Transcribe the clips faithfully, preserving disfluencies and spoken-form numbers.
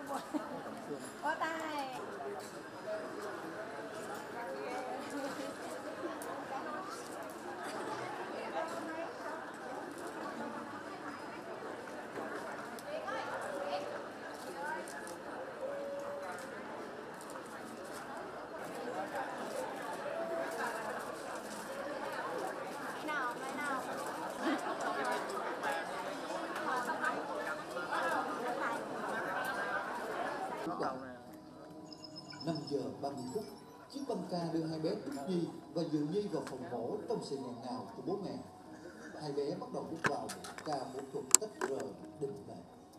buồn. Vỗ tay. năm giờ ba mươi phút, chiếc băng ca đưa hai bé Trúc Nhi và Diệu Nhi vào phòng mổ trong sự nghẹn ngào của bố mẹ. Hai bé bắt đầu bước vào ca phẫu thuật tách rời định mệnh.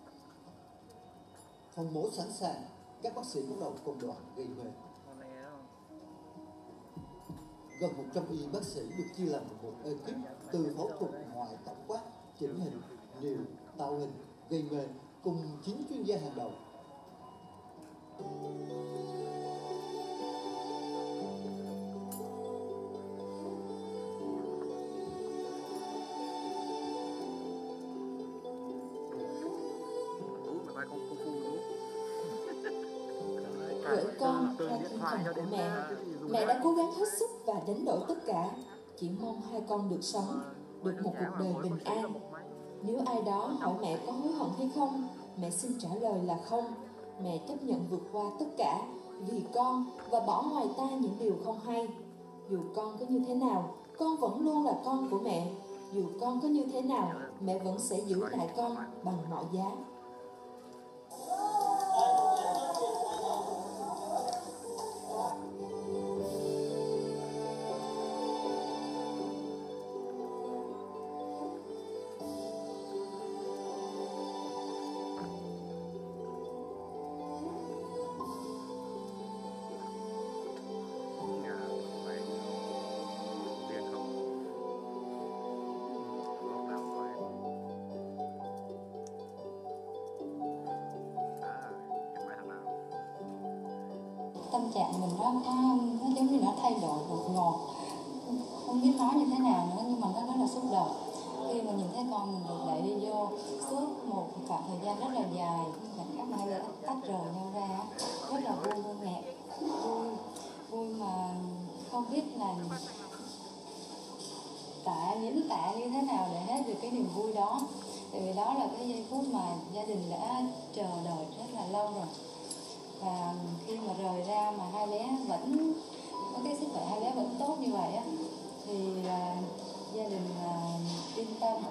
Phòng mổ sẵn sàng, các bác sĩ bắt đầu công đoạn gây mê. Gần một trăm y bác sĩ được chia làm một ekip từ phẫu thuật ngoại tổng quát, chỉnh hình, niệu, tạo hình, gây mê cùng chín chuyên gia hàng đầu. Gửi con theo thiên thần của mẹ. Mẹ đã cố gắng hết sức và đánh đổi tất cả, chỉ mong hai con được sống, được một cuộc đời bình an. Nếu ai đó hỏi mẹ có hối hận hay không, mẹ xin trả lời là không. Mẹ chấp nhận vượt qua tất cả vì con và bỏ ngoài tai những điều không hay. Dù con có như thế nào, con vẫn luôn là con của mẹ. Dù con có như thế nào, mẹ vẫn sẽ giữ lại con bằng mọi giá. Tâm trạng mình nó, nó, nó giống như nó thay đổi đột ngột, không biết nói như thế nào nữa, nhưng mà nó rất là xúc động khi mà nhìn thấy con mình được đẩy đi vô suốt một khoảng thời gian rất là dài, khoảnh khắc mà hai đứa tách rời nhau ra, rất là vui vui mẹ, vui vui mà không biết là tả diễn tả như thế nào để hết được cái niềm vui đó. Tại vì đó là cái giây phút mà gia đình đã chờ đợi rất là lâu rồi. Và khi mà rời ra mà hai bé vẫn có cái sức khỏe, hai bé vẫn tốt như vậy á, thì uh, gia đình uh, yên tâm.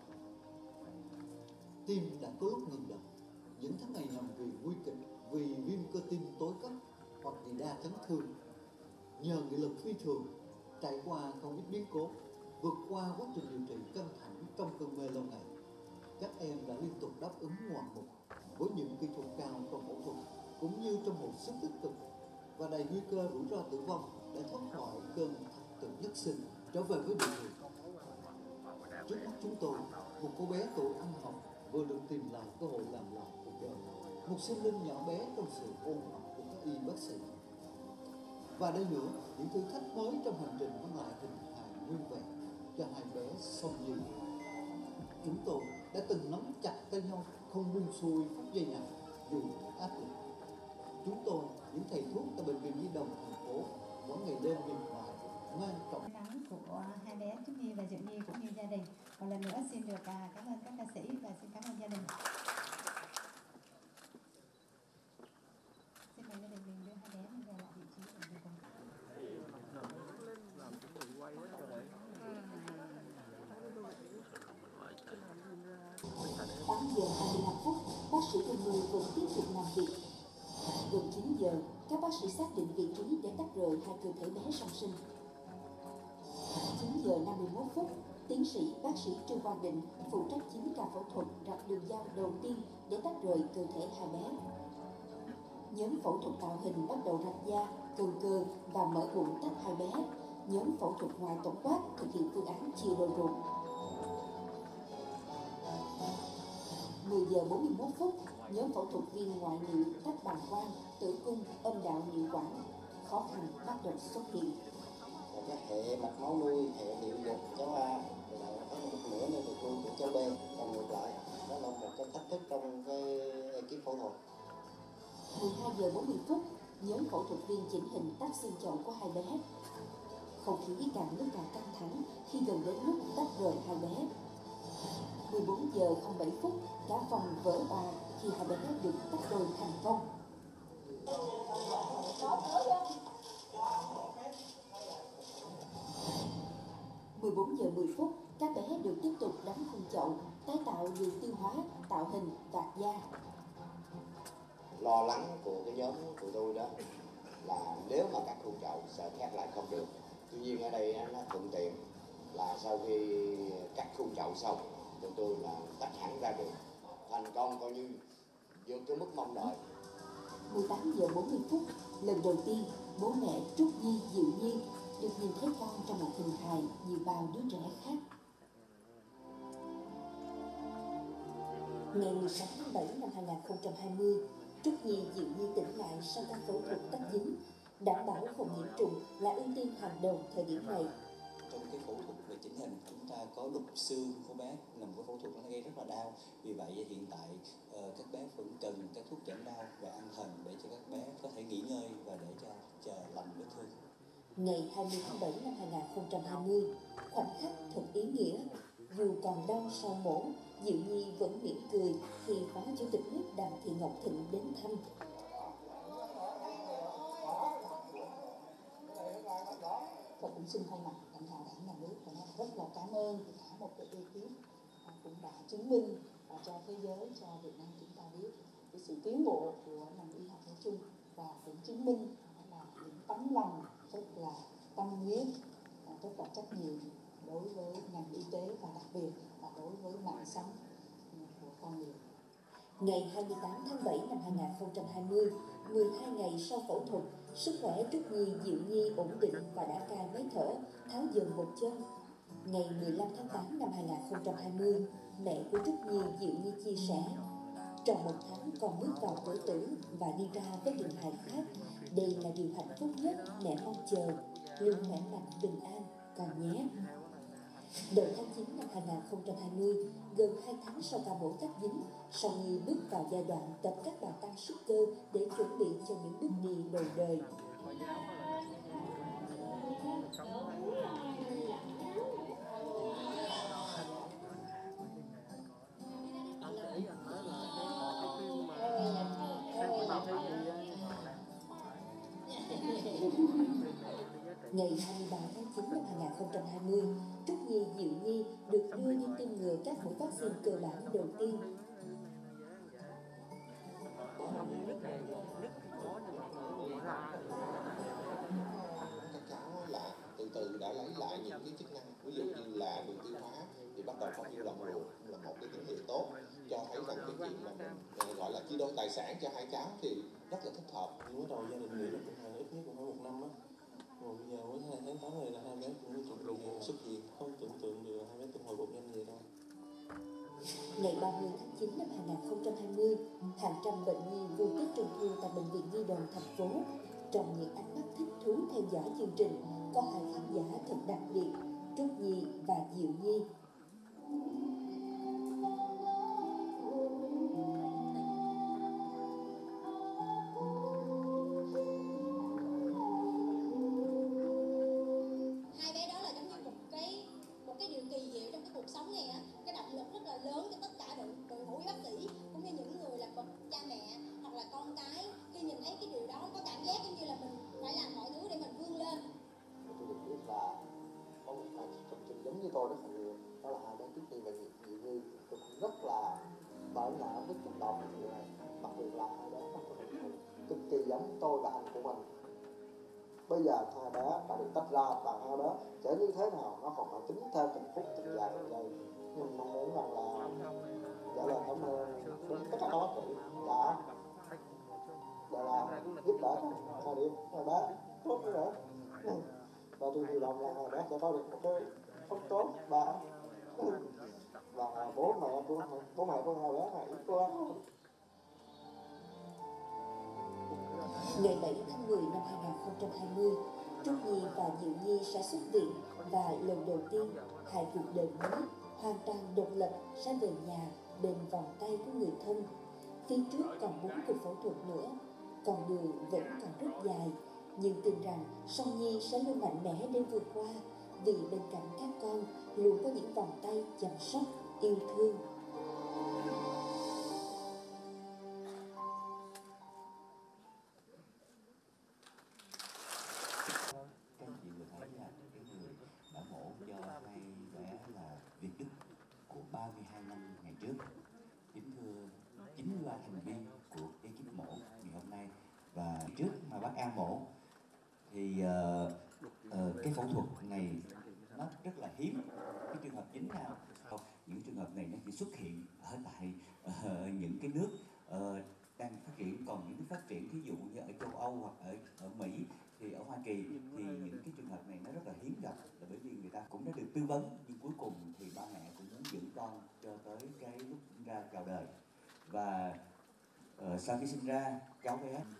Tim đã có lúc ngừng đập. Những tháng ngày nằm vì nguy kịch, vì viêm cơ tim tối cấp hoặc vì đa chấn thương. Nhờ nghị lực phi thường, trải qua không ít biến cố, vượt qua quá trình điều trị căng thẳng trong cơn mê lâu ngày, các em đã liên tục đáp ứng ngoạn mục với những kỹ thuật cao trong phẫu thuật, cũng như trong một sức tích cực và đầy nguy cơ rủi ro tử vong để thoát khỏi cơn thập tử nhất sinh, trở về với bình thường. Trước mắt chúng tôi, một cô bé tuổi ăn học vừa được tìm lại cơ hội làm lại cuộc đời, một sinh linh nhỏ bé trong sự ôn học của các y bác sĩ. Và đây nữa, những thử thách mới trong hành trình mang lại hình hài nguyên vẹn cho hai bé Song Nhi. Chúng tôi đã từng nắm chặt tay nhau, không buông xuôi phút giây nào dù áp lực. Chúng tôi, những thầy thuốc tại bệnh viện Nhi đồng thành phố, vẫn ngày đêm miệt mài mang trọng Nắng của hai bé Trúc Nhi và Diệu Nhi cũng như gia đình. Một lần nữa xin được cảm ơn các ca sĩ và xin cảm ơn gia đình. Xin mời gia đình mình đưa hai bé mình về lại vị trí của mình. tám giờ hai mươi lăm phút, bác sĩ Trung Người vẫn tiếp tục làm việc. Gần chín giờ, các bác sĩ xác định vị trí để tách rời hai cơ thể bé song sinh. chín giờ năm mươi mốt phút, tiến sĩ bác sĩ Trương Quang Định phụ trách chín ca phẫu thuật rạch đường dao đầu tiên để tách rời cơ thể hai bé. Nhóm phẫu thuật tạo hình bắt đầu rạch da, cầu cơ và mở bụng tách hai bé. Nhóm phẫu thuật ngoài tổng quát thực hiện phương án chia đôi ruột. mười giờ bốn mươi mốt phút, nhóm phẫu thuật viên ngoại niệu tách bàng quang, tử cung, âm đạo niệu quản. Khó khăn bắt đầu xuất hiện. Và cái hệ mạch máu nuôi, hệ niệu dục cháu A là có một nửa nơi được nuôi của cháu B, còn ngược lại đó là một cái thách thức trong cái ekip phẫu thuật. mười hai giờ bốn mươi phút, nhóm phẫu thuật viên chỉnh hình tách xương chậu của hai bé. Không khí càng lúc càng căng thẳng khi gần đến lúc tách rời hai bé. mười bốn giờ không bảy phút, cả phòng vỡ òa khi hai bé được tách đôi thành công. mười bốn giờ mười phút, các bé được tiếp tục đóng khung chậu, tái tạo đường tiêu hóa, tạo hình, vạt da. Lo lắng của cái nhóm của tôi đó là nếu mà cắt khung chậu sẽ khép lại không được. Tuy nhiên ở đây nó thuận tiện là sau khi cắt khung chậu xong, tụi tôi là tách hẳn ra được, thành công coi như vượt cái mức mong đợi. mười tám giờ bốn mươi phút, lần đầu tiên bố mẹ Trúc Nhi, Diệu Nhi được nhìn thấy con trong một hình hài như bao đứa trẻ khác. Ngày mười sáu tháng bảy năm hai nghìn không trăm hai mươi, Trúc Nhi, Diệu Nhi tỉnh lại sau các phẫu thuật tách dính. Đảm bảo không nhiễm trùng là ưu tiên hàng đầu thời điểm này. Trong cái phẫu thuật về chỉnh hình, chúng ta có đục xương của bé, là một cái phẫu thuật nó gây rất là đau. Vì vậy hiện tại uh, các bé vẫn cần các thuốc giảm đau và an thần để cho các bé có thể nghỉ ngơi và để cho chờ lành vết thương. Ngày hai mươi tháng bảy năm hai nghìn không trăm hai mươi, khoảnh khắc thật ý nghĩa. Dù còn đau sau mổ, Diệu Nhi vẫn mỉm cười khi Phó Chủ tịch nước Đặng Thị Ngọc Thịnh đến thăm. Tôi cũng xin thay mặt lãnh đạo đảng nhà nước và rất là cảm ơn cả một cái ekip cũng đã chứng minh cho thế giới, cho Việt Nam chúng ta biết cái sự tiến bộ của ngành y học nói chung, và cũng chứng minh là những tấm lòng rất là tâm huyết, rất là trách nhiệm đối với ngành y tế và đặc biệt là đối với mạng sống của con người. Ngày hai mươi tám tháng bảy năm hai nghìn không trăm hai mươi, mười hai ngày sau phẫu thuật, sức khỏe Trúc Nhi, Diệu Nhi ổn định và đã cai máy thở, tháo dần một chân. Ngày mười lăm tháng tám năm hai nghìn không trăm hai mươi, mẹ của Trúc Nhi, Diệu Nhi chia sẻ, trong một tháng con bước vào tuổi tử và đi ra với hình hài khác. Đây là điều hạnh phúc nhất mẹ mong chờ, luôn khỏe mạnh bình an con nhé. Đầu tháng chín năm hai nghìn không trăm hai mươi, gần hai tháng sau ca mổ tách dính, Song Nhi bước vào giai đoạn tập các bài tăng sức cơ để chuẩn bị cho những bước đi đầu đời. Ngày hai mươi ba tháng chín năm hai nghìn không trăm hai mươi, Trúc Nhi, Diệu Nhi được đưa đi tiêm ngừa các mũi vaccine cơ bản đầu tiên. Các cháu là từ từ đã lấy lại những cái chức năng, ví dụ như là đường tiêu hóa thì bắt đầu có nhiều lòng ruột, là một cái tín hiệu tốt cho thấy rằng cái chuyện mà mình gọi là chia đôi tài sản cho hai cháu thì rất là thích hợp. Nhưng bắt đầu gia đình nghĩ là cũng phải ít nhất cũng phải một năm á. Rồi bây giờ mới hai tháng tám này là hai bé cũng chuẩn bị xuất viện, không tưởng tượng được hai bé cũng hồi phục nhanh vậy đâu. Ngày ba mươi tháng chín năm hai nghìn không trăm hai mươi, hàng trăm bệnh nhi vui Tết Trung thu tại Bệnh viện Nhi đồng thành phố. Trong những ánh mắt thích thú theo dõi chương trình, có hai khán giả thật đặc biệt, Trúc Nhi và Diệu Nhi. Hai bé đó là giống như một cái một cái điều kỳ diệu trong cái cuộc sống này á, cái động lực rất là lớn cho tất cả đội đội ngũ y bác sĩ cũng như những người là bậc cha mẹ hoặc là con cái, khi nhìn thấy cái điều đó có cảm giác giống như là mình phải làm mọi thứ để mình vươn lên. Tôi được biết là có một hai trong trình giống như tôi rất là nhiều, đó là hai bé Trúc Nhi và Diệu Nhi. Tôi cũng rất là bỡ ngỡ với xúc động về điều này, đặc biệt là hai bé rất là cực kỳ giống tôi và anh của mình. Bây giờ hai bé đã được tách ra và hai bé sẽ như thế nào nó còn phải tính theo từng phút từng giờ từng giây. Nhưng mong muốn rằng là trả lời cảm ơn đến tất cả các bác sĩ đã đã là giúp đỡ hai đứa hai bé tốt như vậy. Và tôi hy vọng là hai bé sẽ có được một cái sống tốt và và bố mẹ của bố mẹ của hai bé hãy cố gắng. Ngày bảy tháng mười năm hai nghìn không trăm hai mươi, Trúc Nhi và Diệu Nhi sẽ xuất viện và lần đầu tiên hai cuộc đời mới hoàn toàn độc lập sẽ về nhà bên vòng tay của người thân. Phía trước còn bốn cuộc phẫu thuật nữa. Con đường vẫn còn rất dài, nhưng tin rằng Song Nhi sẽ luôn mạnh mẽ để vượt qua, vì bên cạnh các con luôn có những vòng tay chăm sóc, yêu thương. Các anh chị vừa thấy là cái người đã mổ cho hai bé là Việt Đức của ba mươi hai năm ngày trước. Kính thưa chín mươi ba thành viên của ekip mổ ngày hôm nay, và trước mà bác An mổ thì uh, uh, cái phẫu thuật này nó rất là hiếm. Cái trường hợp dính nào không, những trường hợp này nó chỉ xuất hiện ở tại uh, những cái nước uh, đang phát triển, còn những nước phát triển ví dụ như ở châu Âu hoặc ở ở Mỹ thì ở Hoa Kỳ thì những cái trường hợp này nó rất là hiếm gặp, là bởi vì người ta cũng đã được tư vấn, nhưng cuối cùng thì ba mẹ cũng muốn giữ con cho tới cái lúc ra chào đời. Và uh, sau khi sinh ra cháu bé, uh,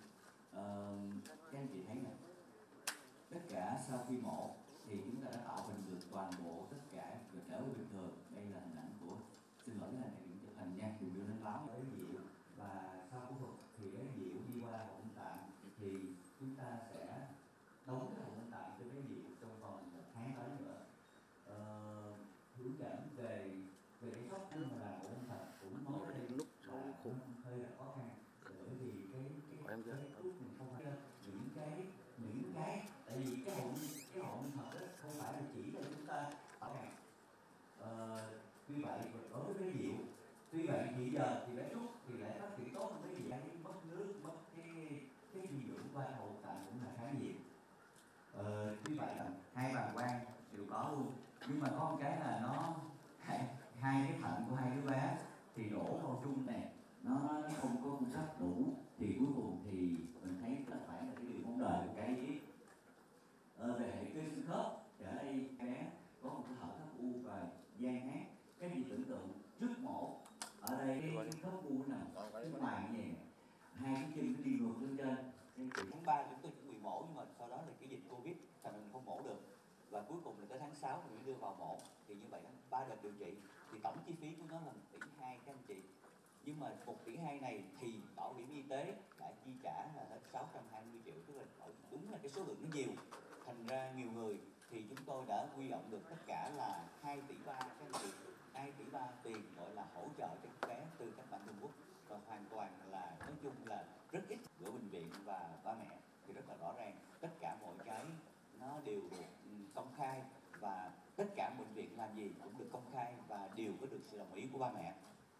các anh chị thấy này, tất cả sau khi mổ thì chúng ta đã tạo hình được toàn bộ tất cả được trở về bình thường. Đây là hình ảnh của, xin lỗi là những chụp hình nha, đừng đưa lên báo với Diệu. Và sau phẫu thuật thì bé Diệu đi qua hậu môn tạng thì chúng ta sẽ đóng cái hậu môn tạng cho bé Diệu trong vòng một tháng tới nữa. Ờ, hướng dẫn về về cái sốc nhưng mà là hậu môn thật cũng nói ở đây lúc là cũng hơi là khó khăn, bởi vì cái cái cái thuốc mình không phải những cái những cái tại vì cái hậu cái hậu môn thật đó không phải là chỉ là chúng ta ở hàng. Ờ, tuy vậy đối với bé Diệu, tuy vậy hiện giờ thì bé Trúc thì lại phát triển tốt hơn bé Diệu, mất nước, mất cái cái dinh dưỡng qua hậu tạng cũng là khá nhiều. Ờ, tuy vậy là hai bàng quang đều có luôn, nhưng mà có một cái là nó hai, hai cái thận của hai đứa bé thì đổ vào chung này nó không có cung cấp đủ, thì cuối cùng thì mình thấy là phải là cái điều mong đợi của cái ờ, về hệ cơ xương khớp. Thì ở đây bé có một cái hở khớp u và gian hát. Cái gì tưởng tượng trước mổ ở đây cái, cái khớp u nằm cái màng như vậy, hai cái chân nó đi ngược lên trên. Tháng ba chúng tôi chuẩn bị mổ, nhưng mà sau đó là cái dịch Covid thành mình không mổ được, và cuối cùng là tới tháng sáu mình mới đưa vào mổ. Thì như vậy ba đợt điều trị thì tổng chi phí của nó là một tỷ hai các anh chị. Nhưng mà một tỷ hai này thì bảo hiểm y tế đã chi trả là hết sáu trăm hai mươi triệu, tức là đúng là cái số lượng nó nhiều. Thành ra nhiều người thì chúng tôi đã huy động được tất cả là hai tỷ ba các anh chị, hai tỷ ba tiền gọi là hỗ trợ cho các bé từ các bạn Trung Quốc, và hoàn toàn là nói chung là rất ít của bệnh viện và ba mẹ thì rất là rõ ràng, tất cả mọi cái nó đều được công khai, và tất cả bệnh viện làm gì cũng được công khai và đều có được sự đồng ý của ba mẹ.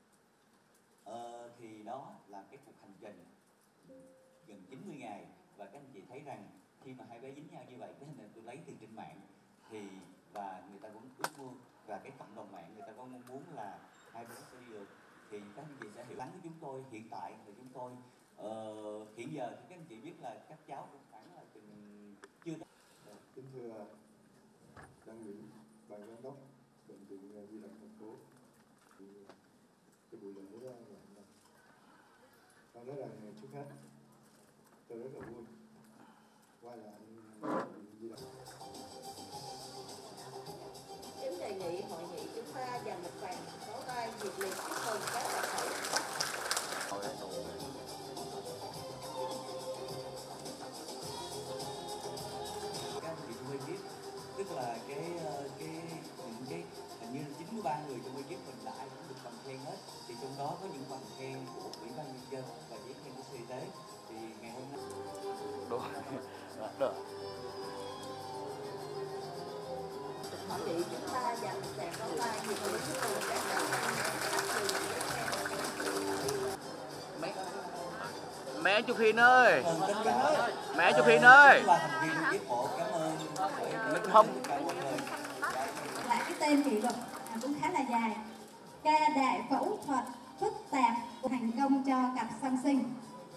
Ờ, thì đó là cái cuộc hành trình gần chín mươi ngày, và các anh chị thấy rằng khi mà hai bé dính nhau như vậy, cái hình này tôi lấy từ trên mạng thì và người ta cũng ước mơ, và cái cộng đồng mạng người ta có mong muốn là hai bé sẽ đi được, thì các anh chị sẽ hiểu lắng với chúng tôi. Hiện tại thì chúng tôi uh, hiện giờ thì các anh chị biết là các cháu cũng khoảng là chừng chưa. Kính thưa Đảng ủy, ban giám đốc bệnh viện Di động thành phố, thì cái buổi lễ đó là tôi nói rằng trước hết tôi rất là vui quay lại bệnh viện Di động. Em đề nghị hội nghị chúng ta dành một vài pháo tay nhiệt liệt chúc mừng các tập thể. Các anh chị trong ekip, tức là cái cái những cái hình như chín mươi ba người trong ekip mình đã ai cũng được bằng khen hết, thì trong đó có những bằng khen của ủy ban nhân dân và giấy khen của Sở Y tế. Thì ngày hôm nay Được. Được. Hội nghị chúng ta dành một tràng pháo tay nhiệt liệt chúc mừng các tập Mẹ Mẹ Chục Hiền ơi. Mẹ Chục Hiền ơi. Không. Lại cái tên kỷ lục cũng khá là dài. Ca đại phẫu thuật phức tạp thành công cho cặp song sinh.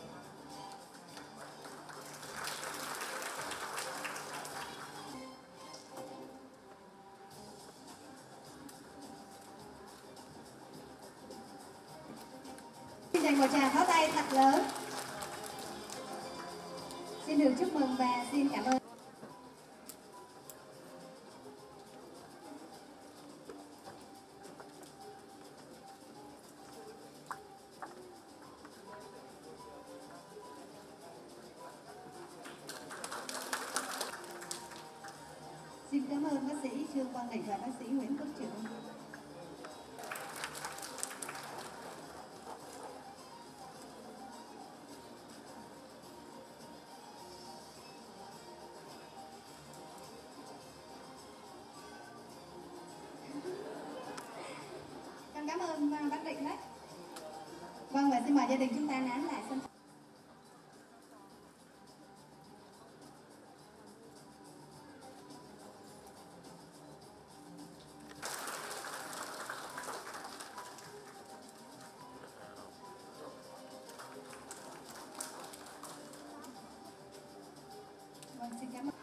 Xin dành một tràng pháo tay thật lớn. Xin được chúc mừng và xin cảm ơn. Xin cảm ơn bác sĩ Trương Quang Định và bác sĩ Nguyễn Quốc Trưởng. Con cảm ơn bác Định đấy. Vâng, và xin mời gia đình chúng ta nán lại sân. Vâng, xin cảm ơn.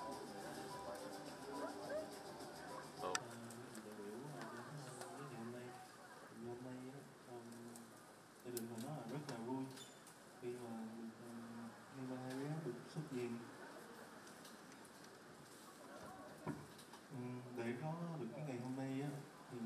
Gia đình mình nó là rất là vui khi mà khi mà hai bé được xuất viện. Để có được cái ngày hôm nay á, thì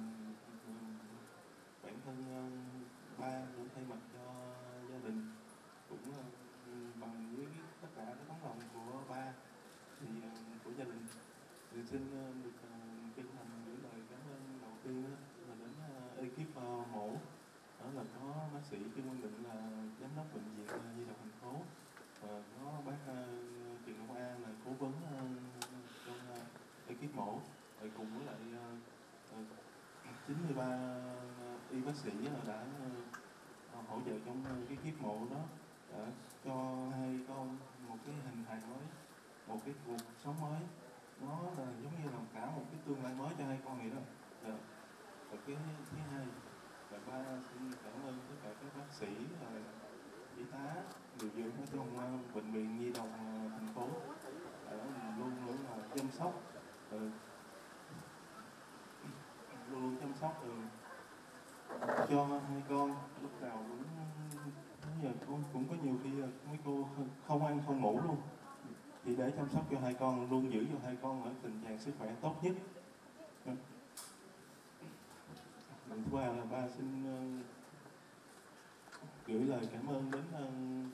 bản thân ba cũng thay mặt cho gia đình cũng bằng với tất cả cái tấm lòng của ba thì của gia đình thì xin được chân thành gửi lời cảm ơn đầu tiên là đến ekip mổ, đó là có bác sĩ Trương Quang Định là giám đốc bệnh viện Nhi đồng thành phố, và có bác Trần Ngọc A là cố vấn trong ekip mổ, rồi cùng với lại chín mươi ba y bác sĩ đã hỗ trợ trong cái kiếp mổ đó, đã cho hai con một cái hình hài mới, một cái cuộc sống mới, nó là giống như là cả một cái tương lai mới cho hai con vậy đó. Và, và cái thứ hai là ba xin cảm ơn tất cả các bác sĩ, y tá, điều dưỡng ở trong bệnh viện Nhi đồng thành phố đã luôn luôn là chăm sóc, luôn luôn chăm sóc rồi cho hai con. Lúc nào cũng giờ cũng, cũng có nhiều khi mấy cô không ăn không ngủ luôn, thì để chăm sóc cho hai con, luôn giữ cho hai con ở tình trạng sức khỏe tốt nhất. Lần thứ ba là ba xin uh, gửi lời cảm ơn đến uh,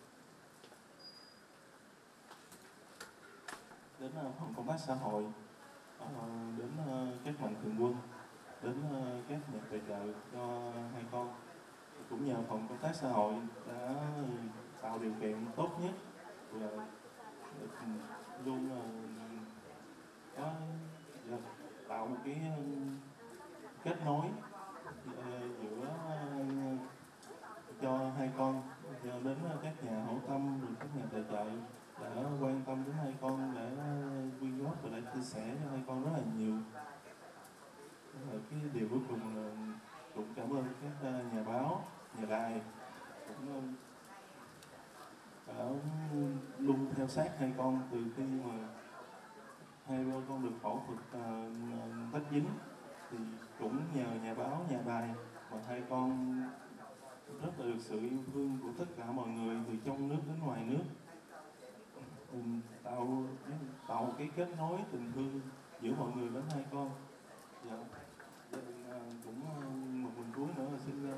đến uh, phòng công tác xã hội, uh, đến uh, các mạnh thường quân, đến uh, các nhà tài trợ cho hai con. Cũng nhờ phòng công tác xã hội đã tạo điều kiện tốt nhất và luôn uh, có uh, tạo một cái uh, kết nối uh, giữa uh, cho hai con, đến các nhà hảo tâm, rồi các nhà tài trợ đã quan tâm đến hai con, để quyên góp và đã chia sẻ cho hai con rất là nhiều. Và cái điều cuối cùng là cũng cảm ơn các nhà báo, nhà đài cũng đã luôn theo sát hai con từ khi mà hai con được phẫu thuật uh, tách dính, thì cũng nhờ nhà báo, nhà đài và hai con rất là được sự yêu thương của tất cả mọi người từ trong nước đến ngoài nước, um, tạo tạo một cái kết nối tình thương giữa mọi người đến hai con. Dạ. Gia đình uh, cũng uh, một lần cuối nữa là xin